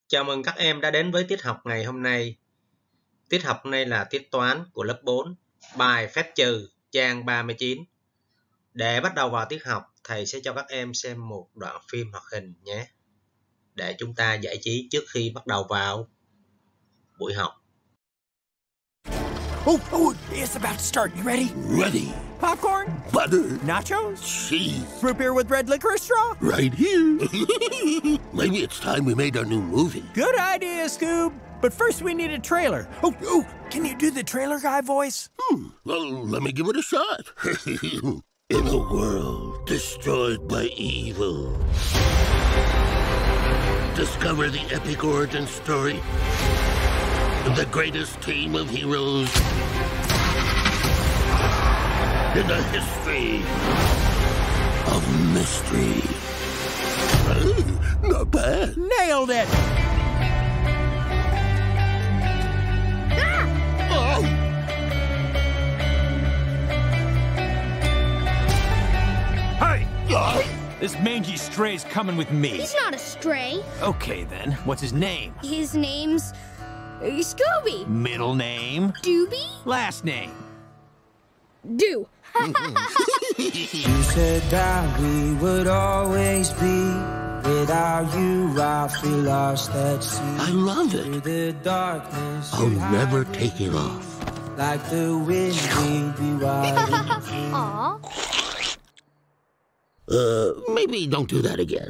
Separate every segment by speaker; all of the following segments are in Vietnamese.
Speaker 1: Chào mừng các em đã đến với tiết học ngày hôm nay. Tiết học hôm nay là tiết toán của lớp 4, bài phép trừ, trang 39. Để bắt đầu vào tiết học, thầy sẽ cho các em xem một đoạn phim hoạt hình nhé, để chúng ta giải trí trước khi bắt đầu vào buổi học.
Speaker 2: Oh, it's about to start. You ready?
Speaker 3: Ready.
Speaker 2: Popcorn?
Speaker 3: Butter.
Speaker 2: Nachos?
Speaker 3: Cheese.
Speaker 2: Root beer with red licorice straw?
Speaker 3: Right here. Maybe it's time we made our new movie.
Speaker 2: Good idea, Scoob. But first we need a trailer. Oh, can you do the trailer guy voice?
Speaker 3: Well, let me give it a shot. In a world destroyed by evil, discover the epic origin story of the greatest team of heroes in the history of mystery. Not bad.
Speaker 2: Nailed it!
Speaker 3: Oh.
Speaker 2: Hey! This mangy stray's coming with me.
Speaker 4: He's not a stray.
Speaker 2: Okay, then. What's his name?
Speaker 4: His name's Scooby.
Speaker 2: Middle name?
Speaker 4: Doobie?
Speaker 2: Last name?
Speaker 4: Do.
Speaker 5: You said that we would always be. Without you, I feel lost at sea.
Speaker 3: I love
Speaker 5: Through
Speaker 3: it.
Speaker 5: the darkness,
Speaker 3: I'll
Speaker 5: you
Speaker 3: never
Speaker 5: hide
Speaker 3: take it off.
Speaker 5: like the wind, we'd be wild.
Speaker 4: Aw.
Speaker 3: Maybe don't do that again.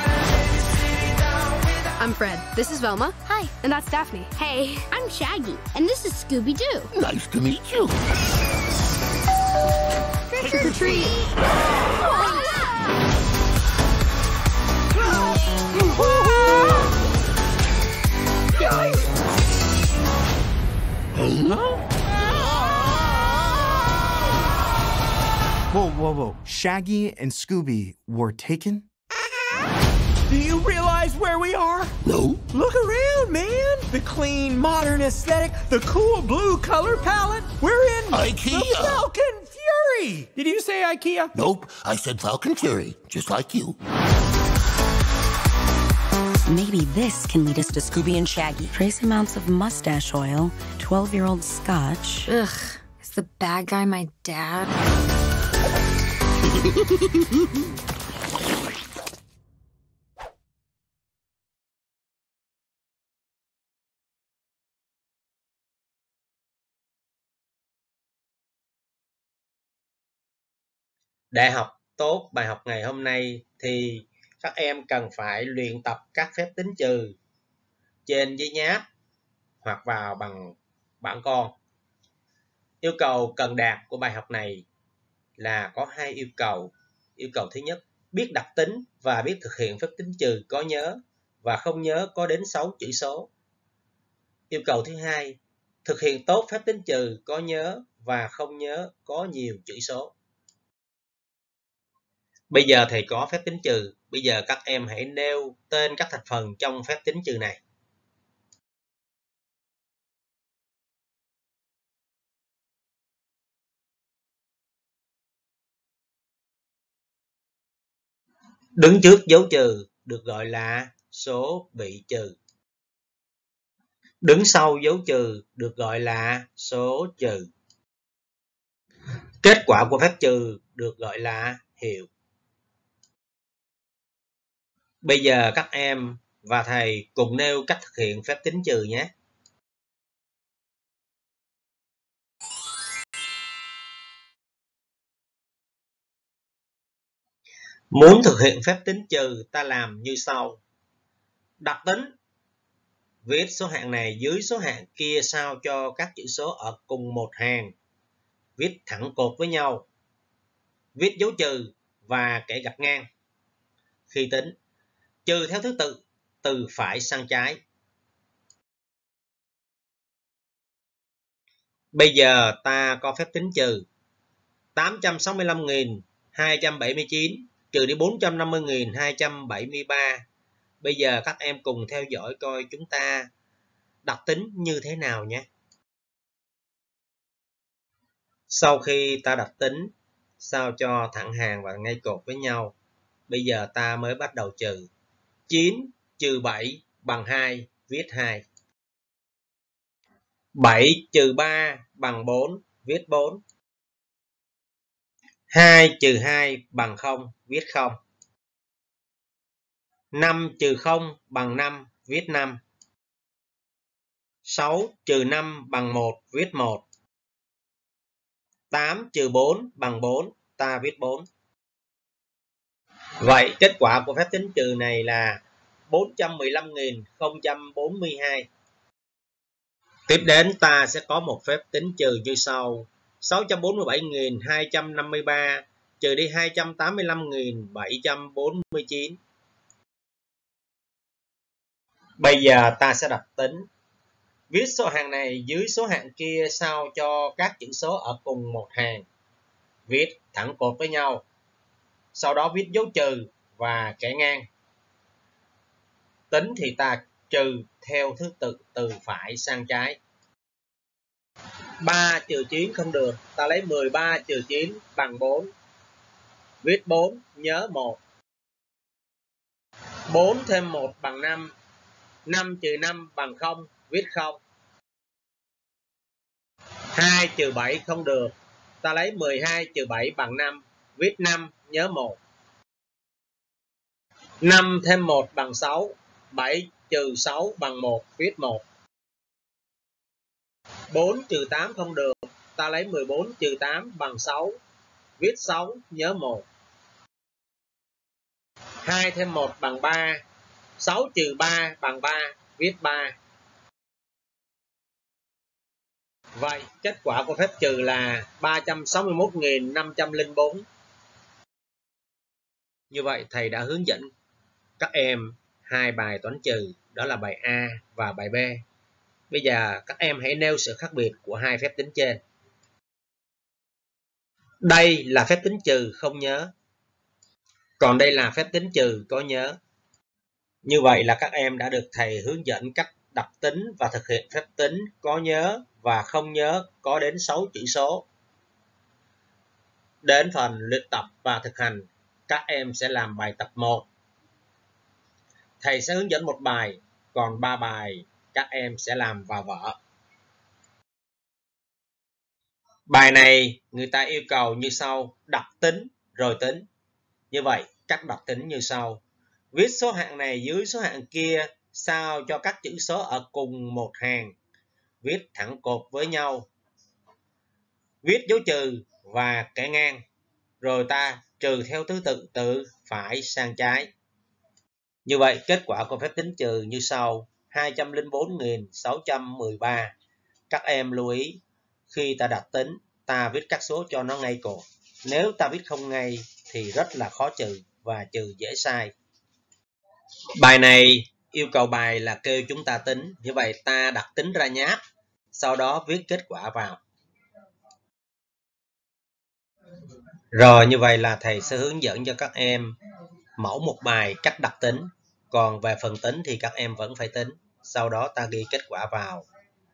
Speaker 6: I'm Fred. This is Velma.
Speaker 4: Hi.
Speaker 6: And that's Daphne.
Speaker 4: Hey, I'm Shaggy, and this is Scooby-Doo.
Speaker 3: Nice to meet you.
Speaker 6: Trick or treat.
Speaker 7: Whoa. Shaggy and Scooby were taken?
Speaker 2: Do you realize where we are?
Speaker 3: No?
Speaker 2: Look around, man. The clean, modern aesthetic, the cool blue color palette. We're in
Speaker 3: IKEA.
Speaker 2: the Falcon Fury. Did you say IKEA?
Speaker 3: Nope. I said Falcon Fury, just like you.
Speaker 8: Maybe this can lead us to Scooby and Shaggy. Trace amounts of mustache oil, 12-year-old scotch.
Speaker 6: Ugh. Is the bad guy my dad?
Speaker 1: Để học tốt bài học ngày hôm nay thì các em cần phải luyện tập các phép tính trừ trên giấy nháp hoặc vào bằng bảng con. Yêu cầu cần đạt của bài học này là có hai yêu cầu. Yêu cầu thứ nhất, biết đặt tính và biết thực hiện phép tính trừ có nhớ và không nhớ có đến 6 chữ số. Yêu cầu thứ hai, thực hiện tốt phép tính trừ có nhớ và không nhớ có nhiều chữ số. Bây giờ thầy có phép tính trừ, bây giờ các em hãy nêu tên các thành phần trong phép tính trừ này. Đứng trước dấu trừ được gọi là số bị trừ. Đứng sau dấu trừ được gọi là số trừ. Kết quả của phép trừ được gọi là hiệu. Bây giờ các em và thầy cùng nêu cách thực hiện phép tính trừ nhé. Muốn thực hiện phép tính trừ ta làm như sau. Đặt tính. Viết số hạng này dưới số hạng kia sao cho các chữ số ở cùng một hàng. Viết thẳng cột với nhau. Viết dấu trừ và kẻ gạch ngang. Khi tính, trừ theo thứ tự từ phải sang trái. Bây giờ ta có phép tính trừ 865.279 trừ đi 450.273. Bây giờ các em cùng theo dõi coi chúng ta đặt tính như thế nào nhé. Sau khi ta đặt tính, sao cho thẳng hàng và ngay cột với nhau, bây giờ ta mới bắt đầu trừ. 9 trừ 7 bằng 2, viết 2. 7 trừ 3 bằng 4, viết 4. 2 trừ 2 bằng 0, viết 0. 5 trừ 0 bằng 5, viết 5. 6 trừ 5 bằng 1, viết 1. 8 trừ 4 bằng 4, ta viết 4. Vậy kết quả của phép tính trừ này là 415.042. Tiếp đến ta sẽ có một phép tính trừ như sau. 647.253 trừ đi 285.749. Bây giờ ta sẽ đặt tính. Viết số hạng này dưới số hạng kia sao cho các chữ số ở cùng một hàng. Viết thẳng cột với nhau. Sau đó viết dấu trừ và kẻ ngang. Tính thì ta trừ theo thứ tự từ phải sang trái. 3 trừ 9 không được, ta lấy 13 trừ 9 bằng 4. Viết 4, nhớ 1. 4 thêm 1 bằng 5. 5 trừ 5 bằng 0, viết 0. 2 trừ 7 không được, ta lấy 12 trừ 7 bằng 5. Viết 5, nhớ 1. 5 thêm 1 bằng 6. 7 trừ 6 bằng 1, viết 1. 4 trừ 8 không được, ta lấy 14 trừ 8 bằng 6. Viết 6, nhớ 1. 2 thêm 1 bằng 3. 6 trừ 3 bằng 3, viết 3. Vậy kết quả của phép trừ là 361.504. Như vậy thầy đã hướng dẫn các em hai bài toán trừ, đó là bài A và bài B. Bây giờ các em hãy nêu sự khác biệt của hai phép tính trên. Đây là phép tính trừ không nhớ. Còn đây là phép tính trừ có nhớ. Như vậy là các em đã được thầy hướng dẫn cách đặt tính và thực hiện phép tính có nhớ và không nhớ có đến 6 chữ số. Đến phần luyện tập và thực hành, các em sẽ làm bài tập 1. Thầy sẽ hướng dẫn một bài, còn 3 bài các em sẽ làm vào vở. Bài này người ta yêu cầu như sau: đặt tính rồi tính. Như vậy, cách đặt tính như sau: viết số hạng này dưới số hạng kia sao cho các chữ số ở cùng một hàng. Viết thẳng cột với nhau. Viết dấu trừ và kẻ ngang. Rồi ta trừ theo thứ tự từ phải sang trái. Như vậy, kết quả của phép tính trừ như sau: 204.613. Các em lưu ý, khi ta đặt tính, ta viết các số cho nó ngay cột. Nếu ta viết không ngay thì rất là khó trừ và trừ dễ sai. Bài này yêu cầu bài là kêu chúng ta tính. Như vậy ta đặt tính ra nháp, sau đó viết kết quả vào. Rồi như vậy là thầy sẽ hướng dẫn cho các em mẫu một bài cách đặt tính. Còn về phần tính thì các em vẫn phải tính. Sau đó ta ghi kết quả vào.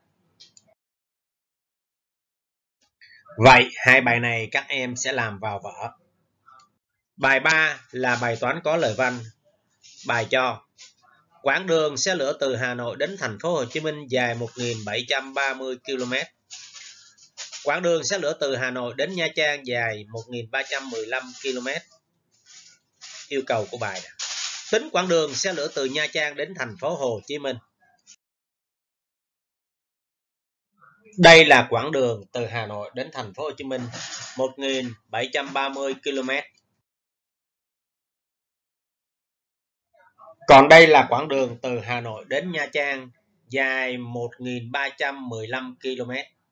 Speaker 1: Vậy hai bài này các em sẽ làm vào vở. Bài 3 là bài toán có lời văn. Bài cho quãng đường xe lửa từ Hà Nội đến thành phố Hồ Chí Minh dài 1.730 km. Quãng đường xe lửa từ Hà Nội đến Nha Trang dài 1.315 km. Yêu cầu của bài là tính quãng đường xe lửa từ Nha Trang đến thành phố Hồ Chí Minh. Đây là quãng đường từ Hà Nội đến thành phố Hồ Chí Minh, 1.730 km. Còn đây là quãng đường từ Hà Nội đến Nha Trang, dài 1.315 km.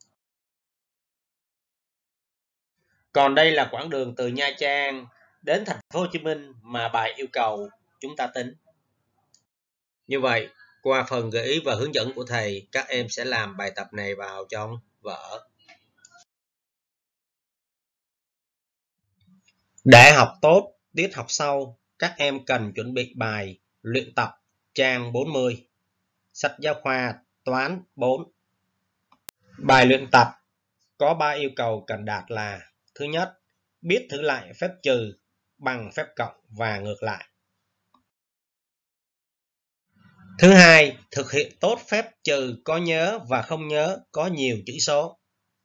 Speaker 1: Còn đây là quãng đường từ Nha Trang đến thành phố Hồ Chí Minh mà bài yêu cầu chúng ta tính. Như vậy, qua phần gợi ý và hướng dẫn của thầy, các em sẽ làm bài tập này vào trong vở. Để học tốt tiết học sau, các em cần chuẩn bị bài luyện tập trang 40, sách giáo khoa toán 4. Bài luyện tập có 3 yêu cầu cần đạt là: thứ nhất, biết thử lại phép trừ bằng phép cộng và ngược lại. Thứ hai, thực hiện tốt phép trừ có nhớ và không nhớ có nhiều chữ số.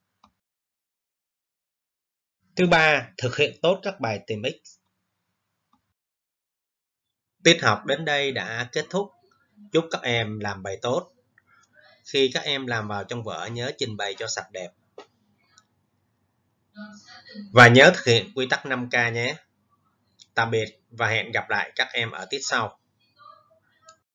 Speaker 1: Thứ ba, thực hiện tốt các bài tìm x. Tiết học đến đây đã kết thúc. Chúc các em làm bài tốt. Khi các em làm vào trong vở nhớ trình bày cho sạch đẹp. Và nhớ thực hiện quy tắc 5K nhé. Tạm biệt và hẹn gặp lại các em ở tiết sau.